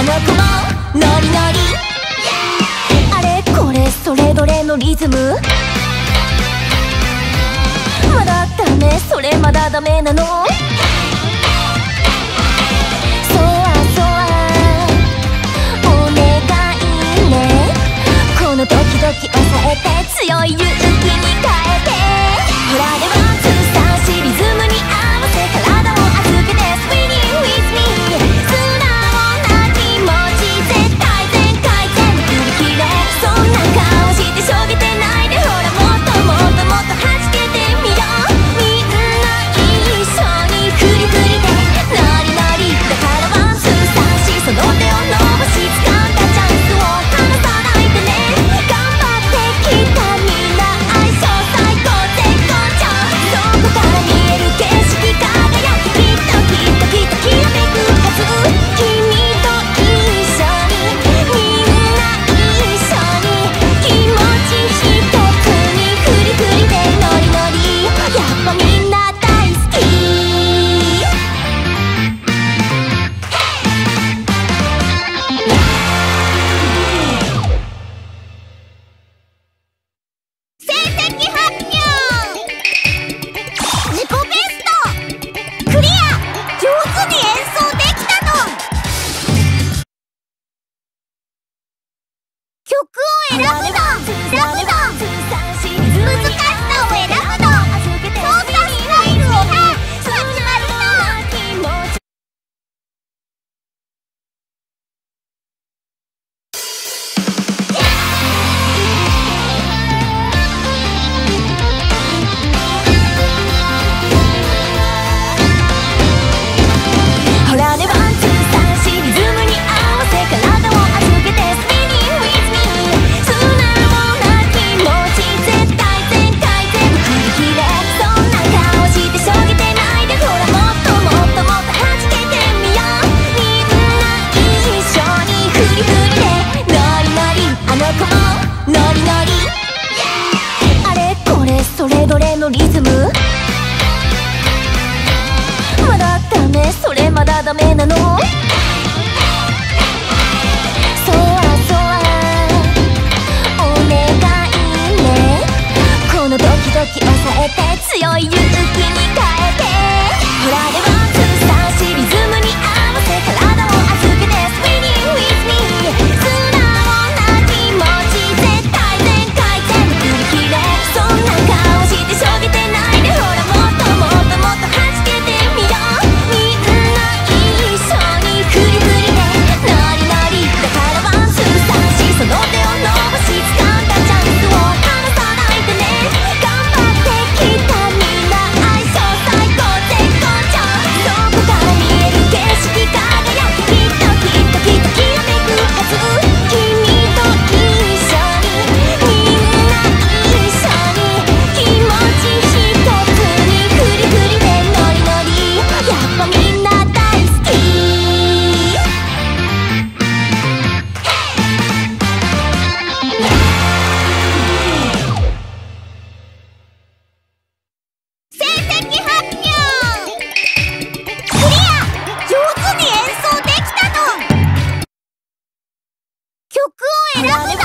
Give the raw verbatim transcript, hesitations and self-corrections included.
の子もノリノリ、あれこれそれぞれのリズム、まだダメそれまだダメなの、そわそわお願いね、このドキドキ抑えて強い勇気に変えて、ほらでワンツーさんしリズムに合わせ体を預けて Spinning with me、 素直な気持ち絶対全開全部振り切れ、そんな顔してしょげてないで、ほらもっともっともっと弾けてみよう、みんな一緒にフリフリでノリノリだからワンツーさんしその手を伸ばし掴んだチャンスを離さないでね、頑張ってきたみんな相性最高絶好調、そこから見える景色輝ききっときっときっときらめくはず、君と一緒にみんな一緒に気持ち一つにフリフリでノリノリ、やっぱみんな大好き、成績発表、自己ベストクリア、上手に演奏できたの、曲を選ぶの選ぶの難しさを選ぶの、操作スタイルを始まるの、ほらねワンツーさんしリズムに合わせ体を預けて Spinning with me、 素直な気持ち絶対全開全部振り切れ、そんな顔してしょげてないで、ほらもっともっともっと弾けてみよう、みんな一緒にフリフリでノリノリ、あの子もノリノリ、あれこれそれぞれのリズム、まだダメそれまだダメなの、そわそわお願いね、このドキドキ抑えて強い勇気に変えて、ほらでワンツーさんしリズムに合わせ体を預けて Spinning with me、 素直な気持ち絶対全開全部振り切れ、そんな顔してしょげてないで、ほらもっともっともっと弾けてみよう、みんな一緒にフリフリでノリノリだからワンツーさんしその手を伸ばし掴んだチャンスを離さないでね、頑張ってきたみんな相性最高絶好調、そこから見える景色輝ききっときっときっときらめくはず、君と一緒にみんな一緒に気持ち一つにフリフリでノリノリ、やっぱみんな大好き、成績発表、クリア、上手に演奏できたの、曲を選ぶの